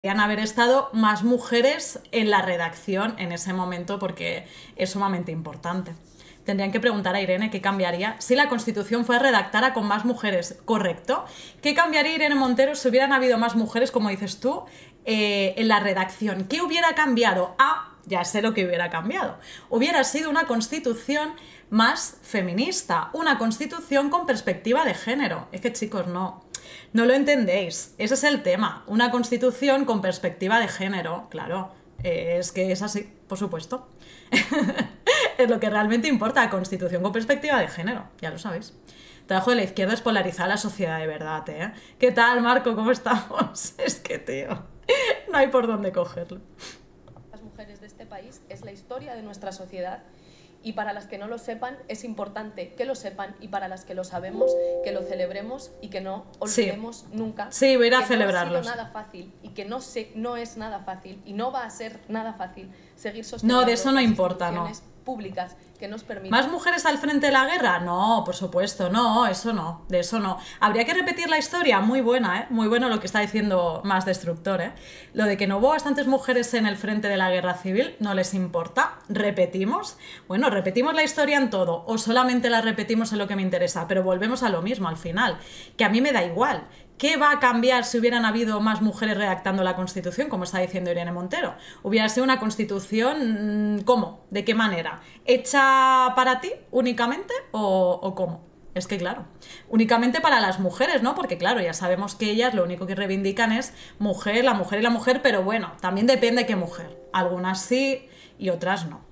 Deberían haber estado más mujeres en la redacción en ese momento porque es sumamente importante. Tendrían que preguntar a Irene qué cambiaría si la Constitución fuera redactada con más mujeres, ¿correcto? ¿Qué cambiaría Irene Montero si hubieran habido más mujeres, como dices tú, en la redacción? ¿Qué hubiera cambiado? Ah, ya sé lo que hubiera cambiado. Hubiera sido una Constitución más feminista, una Constitución con perspectiva de género. Es que, chicos, no lo entendéis. Ese es el tema. Una Constitución con perspectiva de género, claro. Es que es así, por supuesto. Es lo que realmente importa, Constitución con perspectiva de género, ya lo sabéis. El trabajo de la izquierda es polarizar la sociedad de verdad, ¿eh? ¿Qué tal, Marco? ¿Cómo estamos? Es que, tío, no hay por dónde cogerlo. Las mujeres de este país es la historia de nuestra sociedad y para las que no lo sepan es importante que lo sepan y para las que lo sabemos que lo celebremos y que no olvidemos nunca. Sí, voy a ir a que celebrarlos. No ha sido nada fácil y que no es nada fácil y no va a ser nada fácil seguir sosteniendo No, de eso no importa, no. públicas que nos permitan. ¿Más mujeres al frente de la guerra? No, por supuesto, no, eso no, de eso no. ¿Habría que repetir la historia? Muy buena, ¿eh? Muy bueno lo que está diciendo Más Destructor, ¿eh? Lo de que no hubo bastantes mujeres en el frente de la guerra civil, ¿no les importa? ¿Repetimos? Bueno, repetimos la historia en todo, o solamente la repetimos en lo que me interesa, pero volvemos a lo mismo al final, que a mí me da igual. ¿Qué va a cambiar si hubieran habido más mujeres redactando la Constitución, como está diciendo Irene Montero? ¿Hubiera sido una Constitución, cómo? ¿De qué manera? ¿Hecha para ti únicamente o cómo? Es que claro, únicamente para las mujeres, ¿no? Porque claro, ya sabemos que ellas lo único que reivindican es mujer, la mujer y la mujer, pero bueno, también depende qué mujer. Algunas sí y otras no.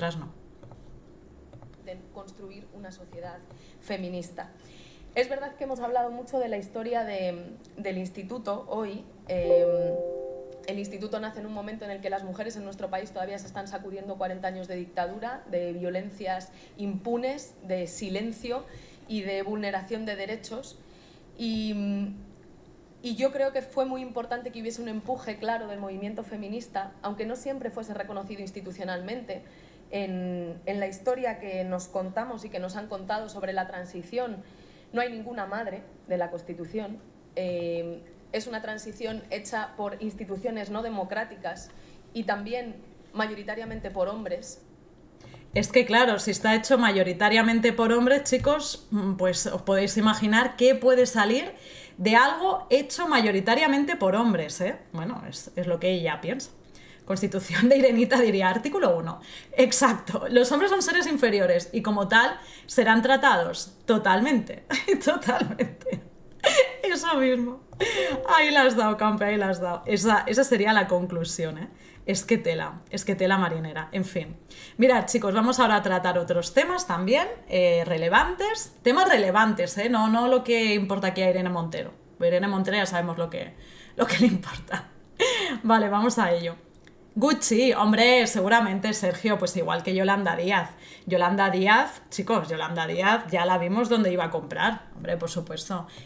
De construir una sociedad feminista. Es verdad que hemos hablado mucho de la historia del instituto hoy. El instituto nace en un momento en el que las mujeres en nuestro país todavía se están sacudiendo 40 años de dictadura, de violencias impunes, de silencio y de vulneración de derechos. Y yo creo que fue muy importante que hubiese un empuje claro del movimiento feminista, aunque no siempre fuese reconocido institucionalmente. En la historia que nos contamos y que nos han contado sobre la transición, no hay ninguna madre de la Constitución. Es una transición hecha por instituciones no democráticas y también mayoritariamente por hombres. Es que claro, si está hecho mayoritariamente por hombres, chicos, pues os podéis imaginar qué puede salir de algo hecho mayoritariamente por hombres, ¿eh? Bueno, es lo que ella piensa. Constitución de Irenita diría, artículo 1. Exacto, los hombres son seres inferiores y como tal serán tratados totalmente, totalmente. Eso mismo. Ahí la has dado, Campe, ahí la has dado. Esa sería la conclusión, ¿eh? Es que tela marinera, en fin. Mirad, chicos, vamos ahora a tratar otros temas también, relevantes. Temas relevantes, ¿eh? No lo que importa aquí a Irene Montero. A Irene Montero ya sabemos lo que le importa. Vale, vamos a ello. Gucci, hombre, seguramente, Sergio, pues igual que Yolanda Díaz. Yolanda Díaz, chicos, Yolanda Díaz ya la vimos donde iba a comprar, hombre, por supuesto.